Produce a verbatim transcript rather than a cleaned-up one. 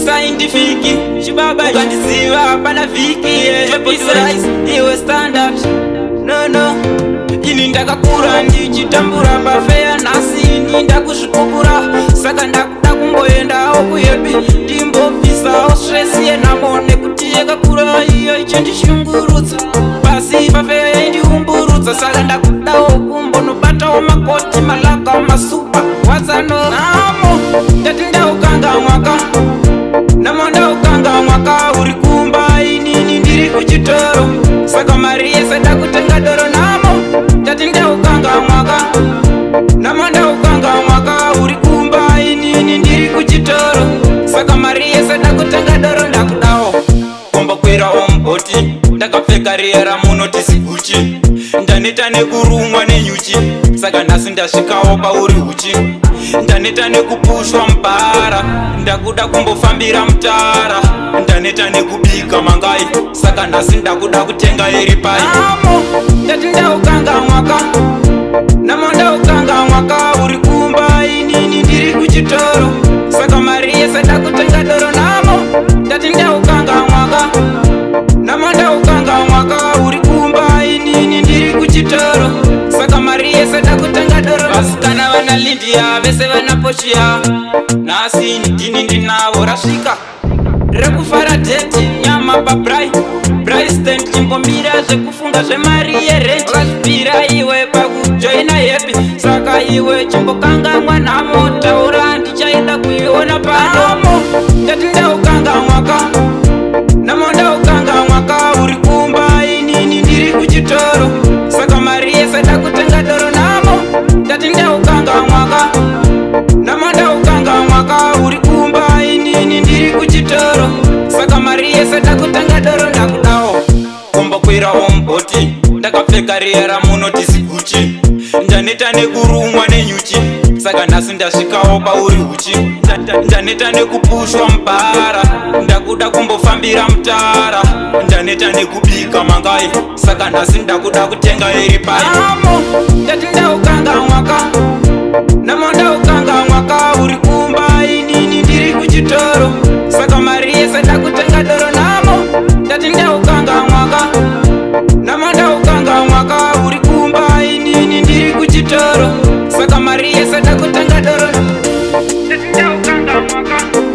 scientific chibaba ukandiziva pana viki iwe standard no no ini ndakakura ndichitambura pafeya nhasi ini ndakuzvikukura saka ndakuda kungoendawo kuhepi ndimbobvisawo stress yenhamo nekuti yakakura iyo ichindishungurudza pasi pafeya yaindiumburudza saka ndakudawo kumbonobatawo makoti malaka masupa wazano namo ndati ndaukanga mwaka namo ndaukanga mwaka uri kumba inini ndiri kuchitoro saka mari yese ndakutenga doro namo ndati ndaukanga mwaka namo ndaukanga mwaka uri kumba inini ndiri kuchitoro saka mari yese ndakutenga doro ndakudawo komba kwirawo mboti ndakapfeka riera munoti siguchi ndaneta nekurumwa nenyuchi saka nhasi ndasvikawo pauri uchi ndaneta nekupushwa mbara ndakuda kumbofambira mutara ndaneta nekubika mangai saka nhasi ndakuda kutenga iri pai namo ndati ndaukanga mwaka namo ndaukanga mwaka uri kumba inini ndiri kuchitoro saka mari yese ndakutenga doro namo ndati ndaukanga mwaka namo ndaukanga mwaka uri kumba inini ndiri kuchitoro saka mari yese ndakutenga doro vasikana vana lindia vese vana pochia nhasi ndini ndinavo rasvika rekufara deti nyama pabrai braistent chimbomira zvekufunga zvemari yerent vakazvipira iwe pakujoina hepi saka iwe chimbokangamwa nhamo taura ndichaida kuiona panomo ndati ndaukanga mwaka namo ndaukanga mwaka uri kumba inini ndiri kuchitoro saka mari yese ndakutenga doro namo ndati ndaukanga mwaka namo ndaukanga mwaka uri kumba inini ndiri kuchitoro saka mari yese ndakutenga doro ndakudawo kombokwirawo mboti ndakapfeka riera munoti siguchi ndaneta nekurumwa nenyuchi saka nhasi ndasvikawo pauri uchi ndaneta nekupushwa mbara ndakuda kumbofambira mutara ndaneta nekubika mangai saka nhasi ndakuda kutenga iri pai namo ndati ndaukanga mwaka namo ndaukanga mwaka uri kumba inini ndiri kuchitoro saka mari yese ndakutenga doro namo ndati ndaukanga mwaka namo ndaukanga mwaka uri kumba inini ndiri kuchitoro saka mari yese ndakutenga doro ndati ndaukanga mwaka